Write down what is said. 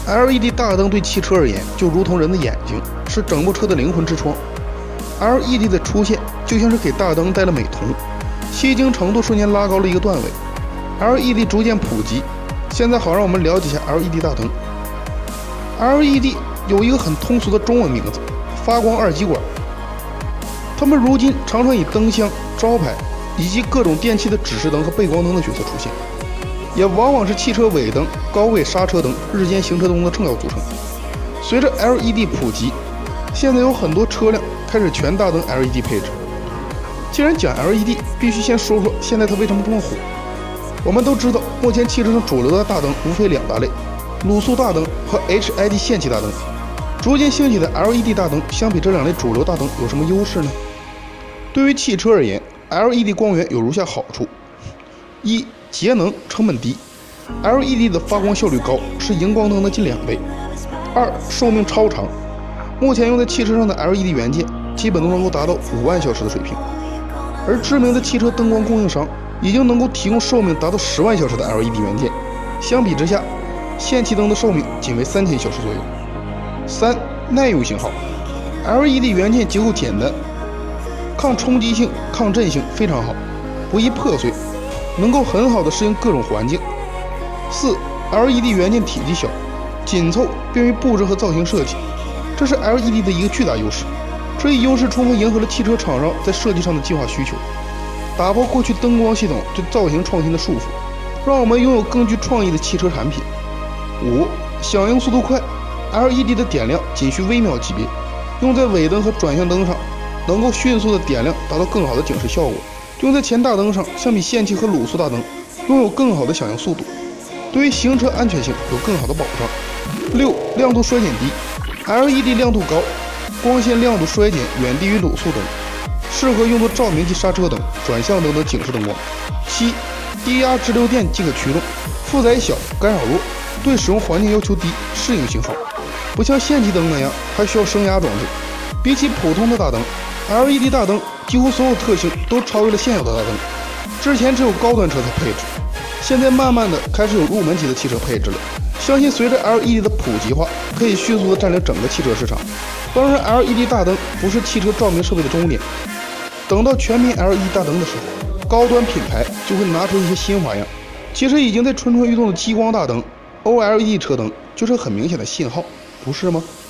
LED 大灯对汽车而言，就如同人的眼睛，是整部车的灵魂之窗。LED 的出现，就像是给大灯带了美瞳，吸睛程度瞬间拉高了一个段位。LED 逐渐普及，现在好让我们了解一下 LED 大灯。LED 有一个很通俗的中文名字——发光二极管。它们如今常常以灯箱、招牌以及各种电器的指示灯和背光灯的角色出现，也往往是汽车尾灯、高位刹车灯、日间行车灯的重要组成。随着 LED 普及，现在有很多车辆开始全大灯 LED 配置。既然讲 LED， 必须先说说现在它为什么这么火。我们都知道，目前汽车上主流的大灯无非两大类：卤素大灯和 HID 氙气大灯。逐渐兴起的 LED 大灯，相比这两类主流大灯有什么优势呢？对于汽车而言， LED 光源有如下好处：一、节能，成本低。LED 的发光效率高，是荧光灯的近2倍。二、寿命超长。目前用在汽车上的 LED 元件基本都能够达到5万小时的水平，而知名的汽车灯光供应商已经能够提供寿命达到10万小时的 LED 元件。相比之下，氙气灯的寿命仅为3000小时左右。三、耐用型号。LED 元件结构简单，抗冲击性、抗震性非常好，不易破碎，能够很好的适应各种环境。四、LED 元件体积小，紧凑，便于布置和造型设计，这是 LED 的一个巨大优势。这一优势充分迎合了汽车厂商在设计上的计划需求，打破过去灯光系统对造型创新的束缚，让我们拥有更具创意的汽车产品。五、响应速度快。LED 的点亮仅需微秒级别，用在尾灯和转向灯上，能够迅速的点亮，达到更好的警示效果。用在前大灯上，相比氙气和卤素大灯，拥有更好的响应速度，对于行车安全性有更好的保障。六、亮度衰减低。LED 亮度高，光线亮度衰减远低于卤素灯，适合用作照明及刹车灯、转向灯的警示灯光。七、低压直流电即可驱动，负载小，干扰弱，对使用环境要求低，适应性好。不像氙气灯那样还需要升压装置。比起普通的大灯， LED 大灯几乎所有特性都超越了现有的大灯。之前只有高端车才配置，现在慢慢的开始有入门级的汽车配置了。相信随着 LED 的普及化，可以迅速的占领整个汽车市场。当然 LED 大灯不是汽车照明设备的终点，等到全面 LED 大灯的时候，高端品牌就会拿出一些新花样。其实已经在蠢蠢欲动的激光大灯、OLED 车灯就是很明显的信号，不是吗？